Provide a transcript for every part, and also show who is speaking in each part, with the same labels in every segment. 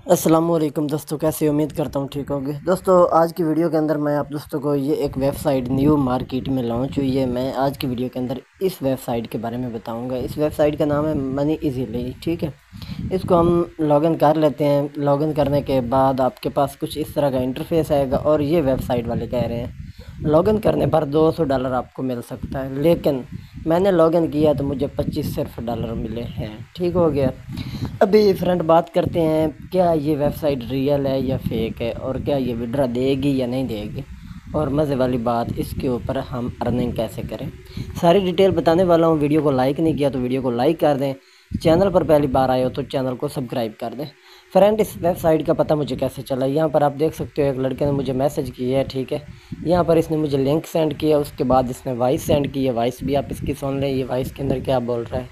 Speaker 1: अस्सलामुअलैकुम दोस्तों, कैसे उम्मीद करता हूँ ठीक होंगे। दोस्तों आज की वीडियो के अंदर मैं आप दोस्तों को ये एक वेबसाइट न्यू मार्केट में लॉन्च हुई है। मैं आज की वीडियो के अंदर इस वेबसाइट के बारे में बताऊंगा। इस वेबसाइट का नाम है मनी इजीली। ठीक है, इसको हम लॉगिन कर लेते हैं। लॉगिन करने के बाद आपके पास कुछ इस तरह का इंटरफेस आएगा और ये वेबसाइट वाले कह रहे हैं लॉगिन करने पर $200 आपको मिल सकता है, लेकिन मैंने लॉगिन किया तो मुझे 25 सिर्फ डॉलर मिले हैं। ठीक हो गया। अभी फ्रेंड बात करते हैं क्या ये वेबसाइट रियल है या फेक है, और क्या ये विड्रा देगी या नहीं देगी, और मज़े वाली बात इसके ऊपर हम अर्निंग कैसे करें, सारी डिटेल बताने वाला हूँ। वीडियो को लाइक नहीं किया तो वीडियो को लाइक कर दें। चैनल पर पहली बार आए हो तो चैनल को सब्सक्राइब कर दें। फ्रेंड इस वेबसाइट का पता मुझे कैसे चला, यहाँ पर आप देख सकते हो एक लड़के ने मुझे मैसेज किया है। ठीक है, यहाँ पर इसने मुझे लिंक सेंड किया, उसके बाद इसने वॉइस सेंड की है। वॉइस भी आप इसकी सुन लें, ये वॉइस के अंदर क्या बोल रहा है।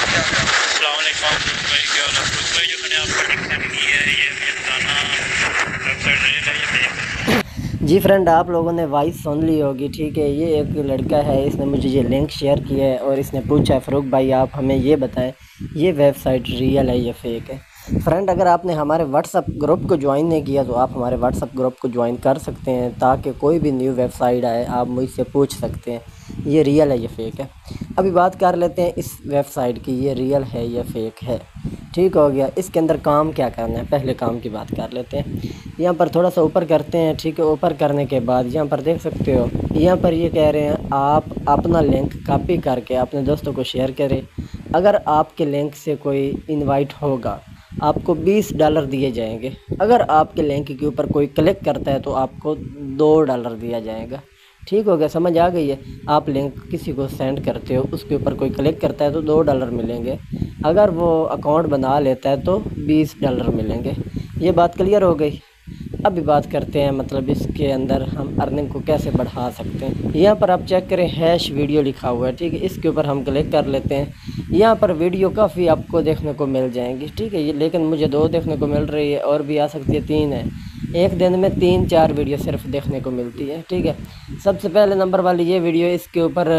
Speaker 1: जी फ्रेंड, आप लोगों ने वॉइस सुन ली होगी। ठीक है, ये एक लड़का है, इसने मुझे ये लिंक शेयर किया है और इसने पूछा है फ़ारूक भाई आप हमें ये बताएं ये वेबसाइट रियल है या फेक है। फ्रेंड अगर आपने हमारे व्हाट्सअप ग्रुप को ज्वाइन नहीं किया तो आप हमारे व्हाट्सअप ग्रुप को ज्वाइन कर सकते हैं, ताकि कोई भी न्यू वेबसाइट आए आप मुझसे पूछ सकते हैं ये रियल है या फेक है। अभी बात कर लेते हैं इस वेबसाइट की, ये रियल है या फेक है। ठीक हो गया। इसके अंदर काम क्या करना है, पहले काम की बात कर लेते हैं। यहाँ पर थोड़ा सा ऊपर करते हैं। ठीक है, ऊपर करने के बाद यहाँ पर देख सकते हो, यहाँ पर ये कह रहे हैं आप अपना लिंक कॉपी करके अपने दोस्तों को शेयर करें। अगर आपके लिंक से कोई इनवाइट होगा आपको $20 दिए जाएंगे। अगर आपके लिंक के ऊपर कोई क्लिक करता है तो आपको $2 दिया जाएगा। ठीक हो गया, समझ आ गई है। आप लिंक किसी को सेंड करते हो, उसके ऊपर कोई क्लिक करता है तो $2 मिलेंगे। अगर वो अकाउंट बना लेता है तो $20 मिलेंगे। ये बात क्लियर हो गई। अभी बात करते हैं मतलब इसके अंदर हम अर्निंग को कैसे बढ़ा सकते हैं। यहाँ पर आप चेक करें हैश वीडियो लिखा हुआ है। ठीक है, इसके ऊपर हम क्लिक कर लेते हैं। यहाँ पर वीडियो काफ़ी आपको देखने को मिल जाएंगी। ठीक है, ये लेकिन मुझे 2 देखने को मिल रही है, और भी आ सकती है 3 है। एक दिन में 3-4 वीडियो सिर्फ देखने को मिलती है। ठीक है, सबसे पहले नंबर वाली ये वीडियो, इसके ऊपर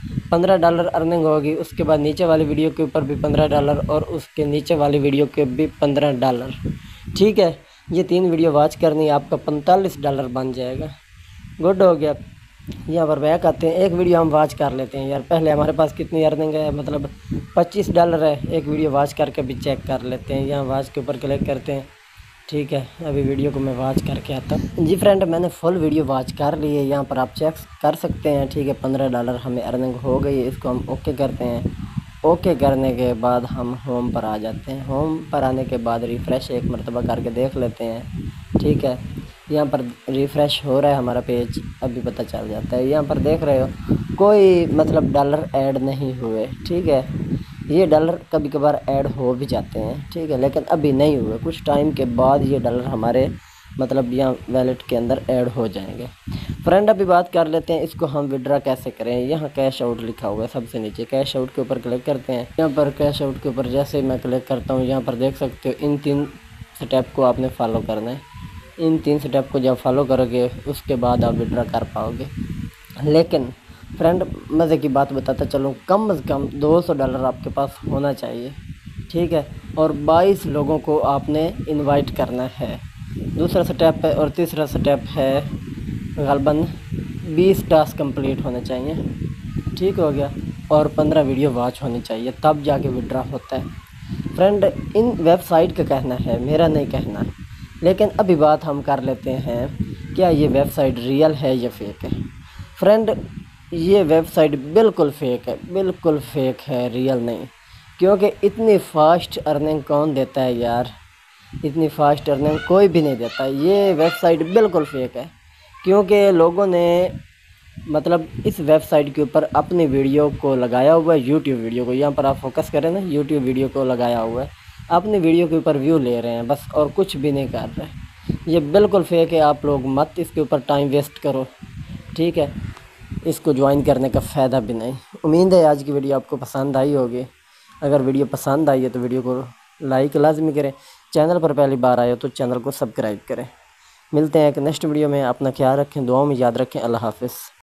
Speaker 1: $15 अर्निंग होगी। उसके बाद नीचे वाली वीडियो के ऊपर भी $15 और उसके नीचे वाली वीडियो के भी $15। ठीक है, ये 3 वीडियो वॉच करनी है, आपका $45 बन जाएगा। गुड हो गया। यहाँ पर बैक आते हैं, एक वीडियो हम वॉच कर लेते हैं यार। पहले हमारे पास कितनी अर्निंग है, मतलब $25 है। एक वीडियो वॉच करके भी चेक कर लेते हैं। यहाँ वॉच के ऊपर क्लिक करते हैं। ठीक है, अभी वीडियो को मैं वॉच करके आता हूँ। जी फ्रेंड, मैंने फुल वीडियो वॉच कर ली है, यहाँ पर आप चेक कर सकते हैं। ठीक है, $15 हमें अर्निंग हो गई है। इसको हम ओके करते हैं। ओके करने के बाद हम होम पर आ जाते हैं। होम पर आने के बाद रिफ़्रेश एक मरतबा करके देख लेते हैं। ठीक है, यहाँ पर रिफ़्रेश हो रहा है हमारा पेज, अभी पता चल जाता है। यहाँ पर देख रहे हो कोई मतलब डॉलर ऐड नहीं हुए। ठीक है, ये डॉलर कभी कभार ऐड हो भी जाते हैं। ठीक है, लेकिन अभी नहीं हुए। कुछ टाइम के बाद ये डॉलर हमारे मतलब यहाँ वैलेट के अंदर ऐड हो जाएंगे। फ्रेंड अभी बात कर लेते हैं इसको हम विड्रा कैसे करें। यहाँ कैश आउट लिखा हुआ है सबसे नीचे, कैश आउट के ऊपर क्लिक करते हैं। यहाँ पर कैश आउट के ऊपर जैसे मैं क्लिक करता हूँ, यहाँ पर देख सकते हो इन 3 स्टेप को आपने फॉलो करना है। इन 3 स्टेप को जब फॉलो करोगे उसके बाद आप विड्रा कर पाओगे। लेकिन फ्रेंड मज़े की बात बताता चलूँ, कम से कम $200 आपके पास होना चाहिए। ठीक है, और 22 लोगों को आपने इनवाइट करना है। दूसरा स्टेप है, और तीसरा स्टेप है ग़ालिबन 20 टास्क कंप्लीट होने चाहिए। ठीक हो गया, और 15 वीडियो वॉच होनी चाहिए, तब जाके विड्रा होता है। फ्रेंड इन वेबसाइट का कहना है, मेरा नहीं कहना। लेकिन अभी बात हम कर लेते हैं क्या ये वेबसाइट रियल है या फेक है। फ्रेंड ये वेबसाइट बिल्कुल फेक है, बिल्कुल फेक है, रियल नहीं। क्योंकि इतनी फ़ास्ट अर्निंग कौन देता है यार, इतनी फ़ास्ट अर्निंग कोई भी नहीं देता। ये वेबसाइट बिल्कुल फेक है, क्योंकि लोगों ने मतलब इस वेबसाइट के ऊपर अपनी वीडियो को लगाया हुआ है, यूट्यूब वीडियो को। यहाँ पर आप फोकस करें ना, यूट्यूब वीडियो को लगाया हुआ है, अपनी वीडियो के ऊपर व्यू ले रहे हैं बस, और कुछ भी नहीं कर रहे। ये बिल्कुल फेक है, आप लोग मत इसके ऊपर टाइम वेस्ट करो। ठीक है, इसको ज्वाइन करने का फ़ायदा भी नहीं। उम्मीद है आज की वीडियो आपको पसंद आई होगी। अगर वीडियो पसंद आई है तो वीडियो को लाइक लाजमी करें। चैनल पर पहली बार आए हो तो चैनल को सब्सक्राइब करें। मिलते हैं एक नेक्स्ट वीडियो में। अपना ख्याल रखें, दुआओं में याद रखें। अल्लाह हाफ़िज़।